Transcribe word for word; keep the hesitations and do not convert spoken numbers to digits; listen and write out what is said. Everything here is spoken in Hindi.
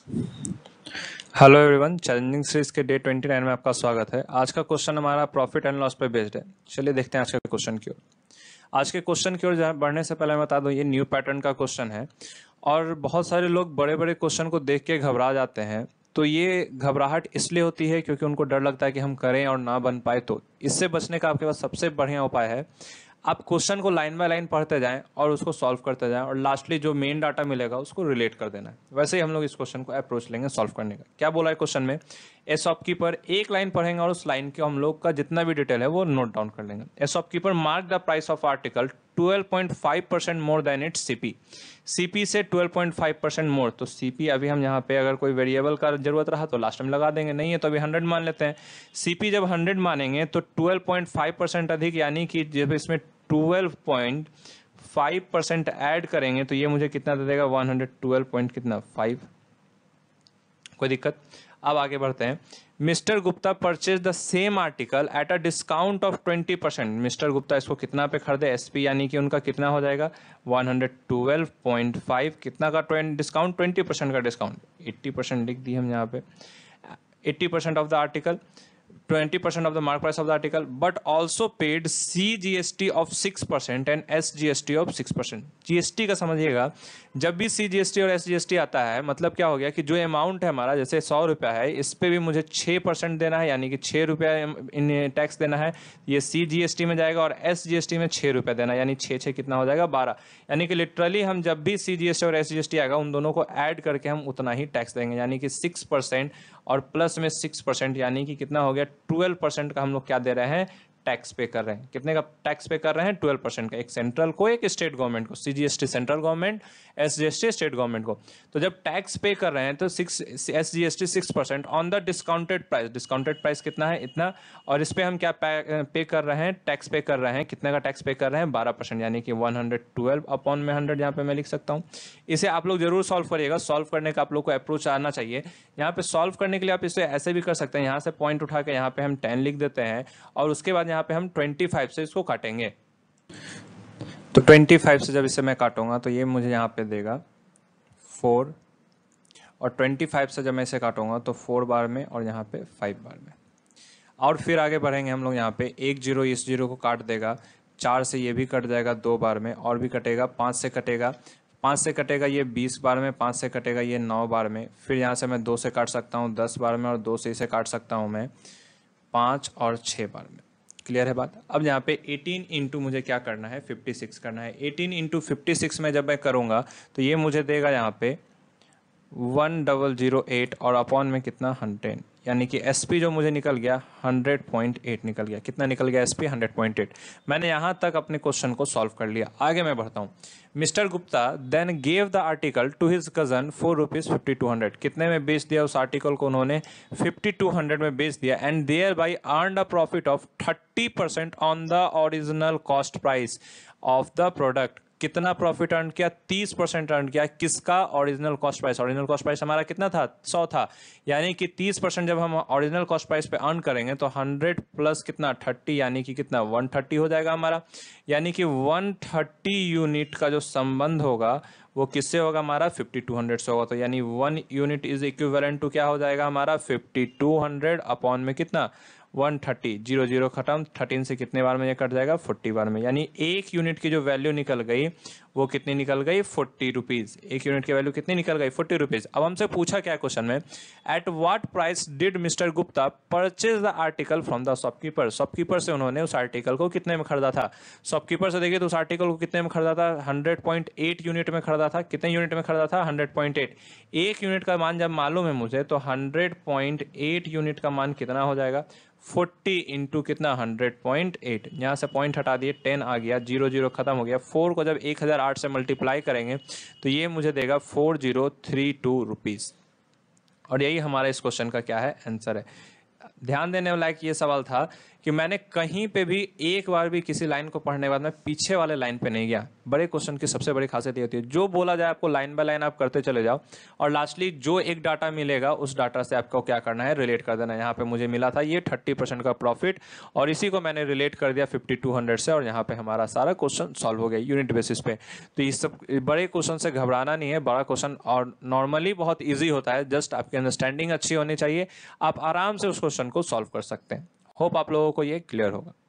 हेलो एवरीवन, चैलेंजिंग सीरीज के डे उनतीस में आपका स्वागत है। आज का क्वेश्चन हमारा प्रॉफिट एंड लॉस पे बेस्ड है। चलिए देखते हैं आज के क्वेश्चन की ओर। आज के क्वेश्चन की ओर बढ़ने से पहले मैं बता दूं, ये न्यू पैटर्न का क्वेश्चन है और बहुत सारे लोग बड़े बड़े क्वेश्चन को देख के घबरा जाते हैं। तो ये घबराहट इसलिए होती है क्योंकि उनको डर लगता है कि हम करें और ना बन पाए। तो इससे बचने का आपके पास सबसे बढ़िया उपाय है, आप क्वेश्चन को लाइन बाय लाइन पढ़ते जाएं और उसको सॉल्व करते जाएं और लास्टली जो मेन डाटा मिलेगा उसको रिलेट कर देना है। वैसे ही हम लोग इस क्वेश्चन को अप्रोच लेंगे सॉल्व करने का। क्या बोला है क्वेश्चन में, ए शॉपकीपर एक लाइन पढ़ेंगे और उस लाइन के हम लोग का जितना भी डिटेल है वो नोट डाउन कर लेंगे। A shopkeeper mark the price of article twelve point five percent more than its CP. CP से twelve point five percent more, तो सीपी अभी हम यहाँ पे अगर कोई वेरिएबल का जरूरत रहा तो लास्ट में लगा देंगे, नहीं है तो अभी हंड्रेड मान लेते हैं। सीपी जब हंड्रेड मानेंगे तो ट्वेल्व पॉइंट फाइव परसेंट अधिक, यानी कि जब इसमें twelve point five percent add करेंगे तो ये मुझे कितना दे देगा, वन हंड्रेड ट्वेल्व पॉइंट कितना फाइव। कोई दिक्कत? अब आगे बढ़ते हैं। Mister Gupta purchase the same article at a discount of twenty percent. Mister Gupta इसको कितना पे खरीदे, एसपी यानी कि उनका कितना हो जाएगा one hundred twelve point five. कितना का डिस्काउंट, ट्वेंटी परसेंट का डिस्काउंट, एट्टी परसेंट लिख दी हम यहाँ पे। Eighty percent of the article, twenty percent of the mark price of the article, but also paid C G S T of six percent and S G S T of six percent. G S T का समझिएगा, जब भी C G S T और S G S T आता है मतलब क्या हो गया कि जो अमाउंट है हमारा, जैसे सौ रुपया है, इस पे भी मुझे छः परसेंट देना है, यानी कि छः रुपया इन टैक्स देना है। ये C G S T में जाएगा और S G S T में छः रुपया देना है, यानी छः छः कितना हो जाएगा बारह। यानी कि लिटरली हम जब भी C G S T और S G S T आएगा उन दोनों को ऐड करके हम उतना ही टैक्स देंगे, यानी कि सिक्स परसेंट और प्लस में सिक्स परसेंट, यानी कि कितना हो गया ट्वेल्व परसेंट का हम लोग क्या दे रहे हैं, टैक्स पे कर रहे हैं। कितने का टैक्स पे कर रहे हैं, ट्वेल्व परसेंट का, एक सेंट्रल को एक स्टेट गवर्नमेंट को। CGST central government, SGST state government को। तो जब टैक्स पे कर रहे हैं तो six SGST six percent on the discounted price. Discounted price कितना है, इतना, और इस पे हम क्या पे, पे कर रहे हैं, टैक्स पे कर रहे हैं। कितने का टैक्स पे कर रहे हैं, बारह परसेंट, यानी कि वन हंड्रेड ट्वेल्व अपॉन में हंड्रेड यहाँ पे मैं लिख सकता हूँ। इसे आप लोग जरूर सॉल्व करिएगा। सॉल्व करने का आप लोग को अप्रोच आना चाहिए। यहाँ पे सॉल्व करने के लिए आप इसे ऐसे भी कर सकते हैं, यहाँ से पॉइंट उठा के यहाँ पे हम टेन लिख देते हैं और उसके बाद यहाँ पे हम ट्वेंटी फाइव से इसको काटेंगे। तो ट्वेंटी फाइव से जब इसे मैं काटूंगा तो ये मुझे यहाँ पे देगा फोर, और ट्वेंटी फाइव से जब मैं इसे काटूंगा तो फोर बार में और यहाँ पे फाइव बार में। और फिर आगे बढ़ेंगे हम लोग, यहाँ पे एक जीरो इस जीरो को काट देगा, चार से ये भी कट जाएगा दो बार में, और भी कटेगा, पाँच से कटेगा, पाँच से कटेगा ये बीस बार में, पाँच से कटेगा ये नौ बार में। फिर यहाँ से मैं दो से काट सकता हूँ दस बार में, और दो से इसे काट सकता हूँ मैं पाँच और छः बार में। क्लियर है बात? अब यहाँ पे एटीन इंटू मुझे क्या करना है, फिफ्टी सिक्स करना है। एटीन इंटू फिफ्टी सिक्स में जब मैं करूँगा तो ये मुझे देगा यहाँ पे वन डबल जीरो एट, और अपॉन में कितना हंड्रेड, यानी कि एसपी जो मुझे निकल गया हंड्रेड पॉइंट एट निकल गया। कितना निकल गया एसपी, हंड्रेड पॉइंट एट। मैंने यहाँ तक अपने क्वेश्चन को सॉल्व कर लिया। आगे मैं बढ़ता हूँ। Mister Gupta then gave the article to his cousin for rupees fifty two hundred. कितने में बेच दिया उस आर्टिकल को उन्होंने, फिफ्टी टू हंड्रेड में बेच दिया। And thereby earn a profit of thirty percent on the original cost price of the product. कितना प्रॉफिट अर्न किया, तीस परसेंट अर्न किया। किसका, original cost price. Original cost price हमारा कितना था, सौ था, यानी कि तीस परसेंट जब हम ओरिजिनल कॉस्ट प्राइस पे अर्न करेंगे तो हंड्रेड प्लस कितना थर्टी, यानी कि कितना वन थर्टी हो जाएगा हमारा। यानी कि वन थर्टी यूनिट का जो संबंध होगा वो किससे होगा हमारा, फिफ्टी टू हंड्रेड से होगा। तो यानी one unit is equivalent to क्या हो जाएगा हमारा, फिफ्टी टू हंड्रेड अपॉन में कितना वन थर्टी। जीरो जीरो खत्म, थर्टीन से कितने बार में ये कट जाएगा, फोर्टी बार में। यानी एक यूनिट की जो वैल्यू निकल गई वो कितनी निकल गई, फोर्टी रुपीज। एक यूनिट की वैल्यू कितनी निकल गई, फोर्टी रुपीज। अब हमसे पूछा क्या क्वेश्चन में, at what price did mister Gupta purchase the article from the shopkeeper. Shopkeeper से उन्होंने उस आर्टिकल को कितने में खरीदा था। शॉपकीपर से देखिए तो उस आर्टिकल को कितने में खरीदा था, हंड्रेड पॉइंट एट यूनिट में खरीदा था। कितने यूनिट में खरीदा था, हंड्रेड पॉइंट एट। एक यूनिट का मान जब मालूम है मुझे तो हंड्रेड पॉइंट एट यूनिट का मान कितना हो जाएगा, फोर्टी इंटू कितना हंड्रेड पॉइंट एट। यहाँ से पॉइंट हटा दिए, टेन आ गया, जीरो जीरो खत्म हो गया। फोर को जब एक हज़ार आठ से मल्टीप्लाई करेंगे तो ये मुझे देगा four zero three two rupees. और यही हमारा इस क्वेश्चन का क्या है, आंसर है। ध्यान देने लायक ये सवाल था कि मैंने कहीं पे भी एक बार भी किसी लाइन को पढ़ने के बाद मैं पीछे वाले लाइन पे नहीं गया। बड़े क्वेश्चन की सबसे बड़ी खासियत ये होती है, जो बोला जाए आपको लाइन बाय लाइन आप करते चले जाओ, और लास्टली जो एक डाटा मिलेगा उस डाटा से आपको क्या करना है, रिलेट कर देना है। यहाँ पे मुझे मिला था ये थर्टी परसेंट का प्रॉफिट, और इसी को मैंने रिलेट कर दिया फिफ्टी टू हंड्रेड से, और यहाँ पे हमारा सारा क्वेश्चन सॉल्व हो गया यूनिट बेसिस पे। तो इस सब बड़े क्वेश्चन से घबराना नहीं है। बड़ा क्वेश्चन और नॉर्मली बहुत ईजी होता है, जस्ट आपकी अंडरस्टैंडिंग अच्छी होनी चाहिए, आप आराम से उस क्वेश्चन को सॉल्व कर सकते हैं। होप आप लोगों को ये क्लियर होगा।